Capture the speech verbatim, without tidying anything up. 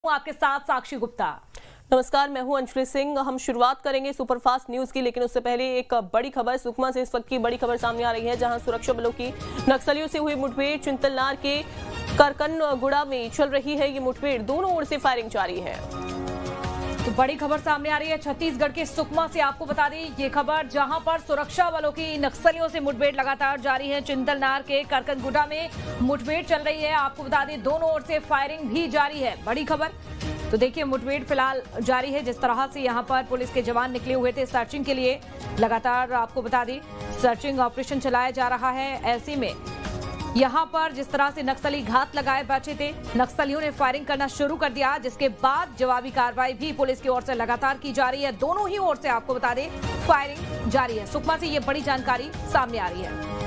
आपके साथ साक्षी गुप्ता। नमस्कार, मैं हूं अंशुली सिंह। हम शुरुआत करेंगे सुपरफास्ट न्यूज की, लेकिन उससे पहले एक बड़ी खबर सुकमा से इस वक्त की बड़ी खबर सामने आ रही है, जहां सुरक्षा बलों की नक्सलियों से हुई मुठभेड़। चिंतलनार के करकनगुड़ा में चल रही है ये मुठभेड़, दोनों ओर से फायरिंग जारी है। तो बड़ी खबर सामने आ रही है छत्तीसगढ़ के सुकमा से। आपको बता दें ये खबर, जहां पर सुरक्षा बलों की नक्सलियों से मुठभेड़ लगातार जारी है। चिंतलनार के करकनगुड़ा में मुठभेड़ चल रही है। आपको बता दें दोनों ओर से फायरिंग भी जारी है। बड़ी खबर तो देखिए, मुठभेड़ फिलहाल जारी है। जिस तरह से यहां पर पुलिस के जवान निकले हुए थे सर्चिंग के लिए, लगातार आपको बता दें सर्चिंग ऑपरेशन चलाया जा रहा है। ऐसे में यहां पर जिस तरह से नक्सली घात लगाए बैठे थे, नक्सलियों ने फायरिंग करना शुरू कर दिया, जिसके बाद जवाबी कार्रवाई भी पुलिस की ओर से लगातार की जा रही है। दोनों ही ओर से आपको बता दें फायरिंग जारी है। सुकमा से ये बड़ी जानकारी सामने आ रही है।